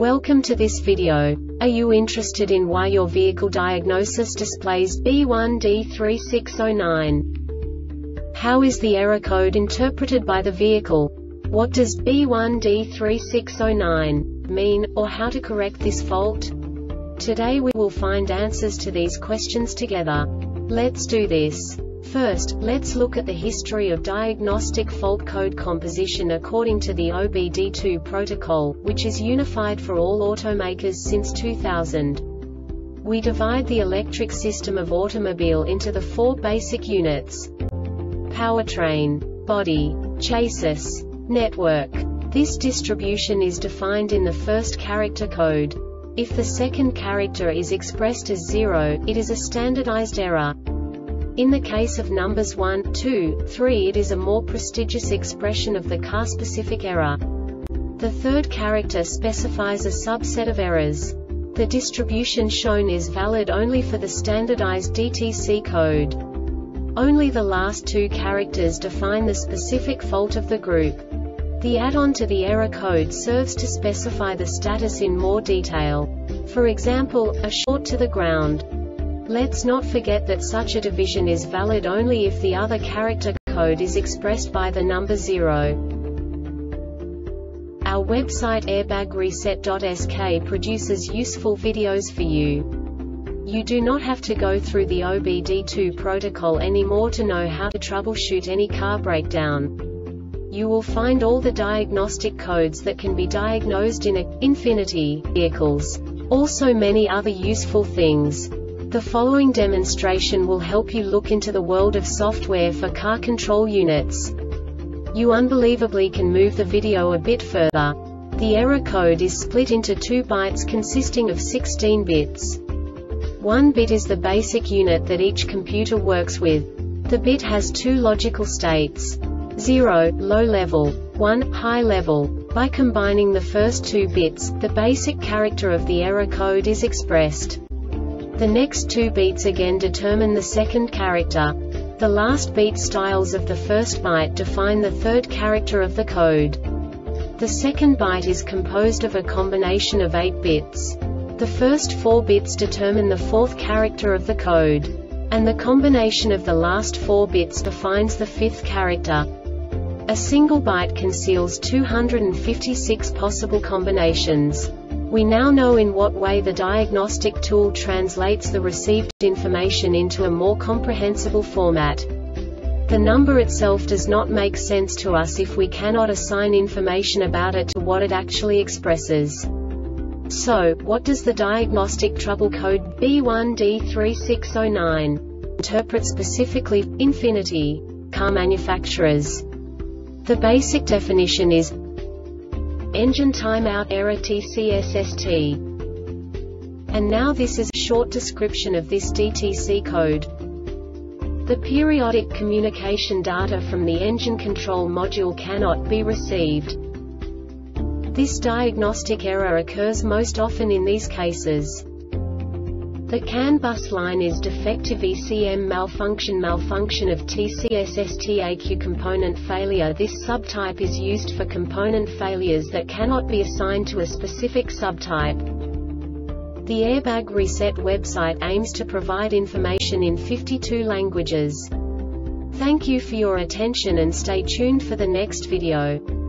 Welcome to this video. Are you interested in why your vehicle diagnosis displays B1D3609? How is the error code interpreted by the vehicle? What does B1D3609 mean, or how to correct this fault? Today we will find answers to these questions together. Let's do this. First, let's look at the history of diagnostic fault code composition according to the OBD2 protocol, which is unified for all automakers since 2000. We divide the electric system of automobile into the four basic units: powertrain, body, chassis, network. This distribution is defined in the first character code. If the second character is expressed as 0, it is a standardized error. In the case of numbers 1, 2, 3, it is a more prestigious expression of the car-specific error. The third character specifies a subset of errors. The distribution shown is valid only for the standardized DTC code. Only the last two characters define the specific fault of the group. The add-on to the error code serves to specify the status in more detail. For example, a short to the ground. Let's not forget that such a division is valid only if the other character code is expressed by the number 0. Our website airbagreset.sk produces useful videos for you. You do not have to go through the OBD2 protocol anymore to know how to troubleshoot any car breakdown. You will find all the diagnostic codes that can be diagnosed in Infiniti vehicles. Also many other useful things. The following demonstration will help you look into the world of software for car control units. You unbelievably can move the video a bit further. The error code is split into 2 bytes consisting of 16 bits. 1 bit is the basic unit that each computer works with. The bit has 2 logical states: 0, low level, 1, high level. By combining the first 2 bits, the basic character of the error code is expressed. The next 2 beats again determine the second character. The last beat styles of the first byte define the third character of the code. The second byte is composed of a combination of 8 bits. The first 4 bits determine the fourth character of the code. And the combination of the last 4 bits defines the fifth character. A single byte conceals 256 possible combinations. We now know in what way the diagnostic tool translates the received information into a more comprehensible format. The number itself does not make sense to us if we cannot assign information about it to what it actually expresses. So, what does the diagnostic trouble code B1D3609 interpret specifically for Infiniti car manufacturers? The basic definition is engine timeout error TCSST. And now this is a short description of this DTC code. The periodic communication data from the engine control module cannot be received. This diagnostic error occurs most often in these cases: the CAN bus line is defective, ECM malfunction of TCSST-AQ component failure. This subtype is used for component failures that cannot be assigned to a specific subtype. The Airbag Reset website aims to provide information in 52 languages. Thank you for your attention and stay tuned for the next video.